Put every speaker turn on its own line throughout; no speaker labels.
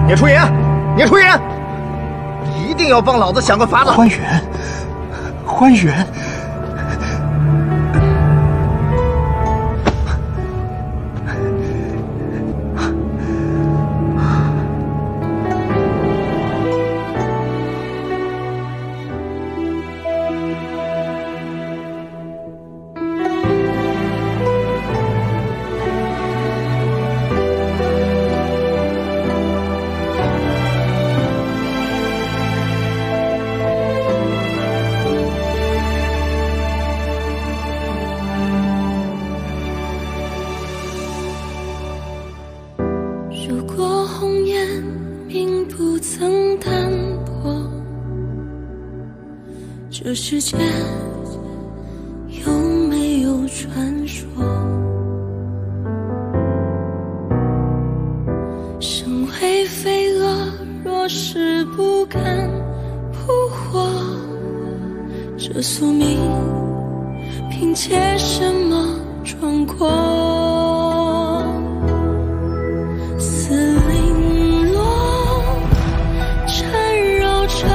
聂初言，聂初言，一定要帮老子想个法子。
欢远，欢远。
如果红颜并不曾淡薄，这世间有没有传说？身为飞蛾，若是不敢扑火，这宿命凭借什么闯过？ 似零落，缠绕着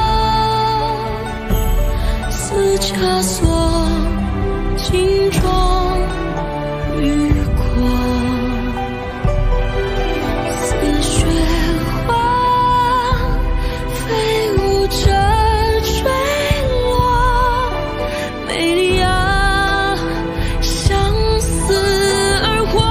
似枷锁，镜中雨过，似雪花飞舞着坠落，美丽啊，相思而活。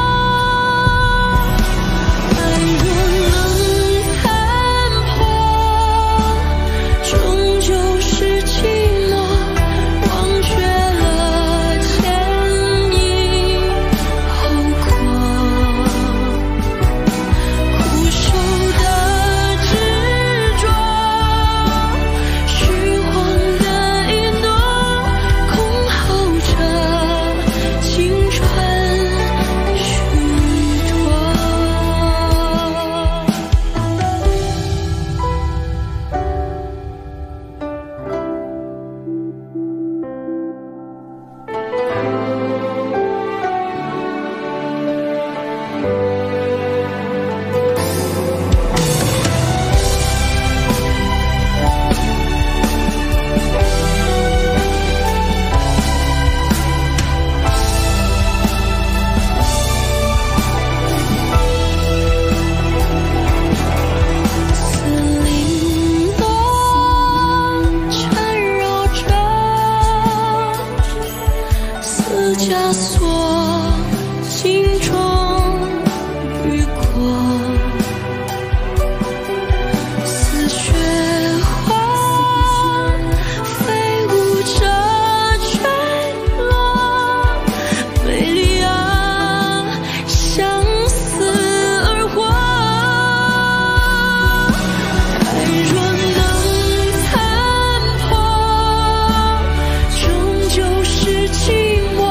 枷锁，镜中雨过，似雪花飞舞着坠落，美丽啊，相思而活。爱若能残破，终究是寂寞。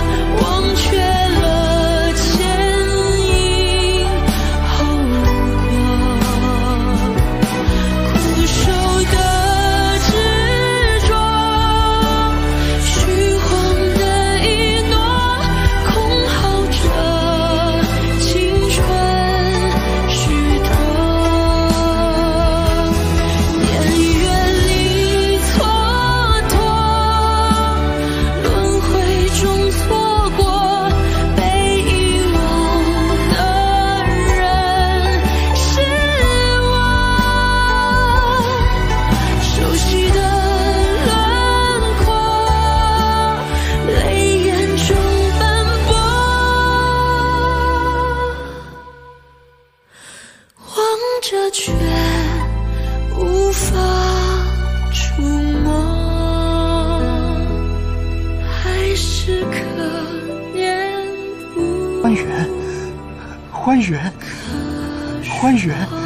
这却无法触摸，还是可怜不。
欢远，欢远，欢远。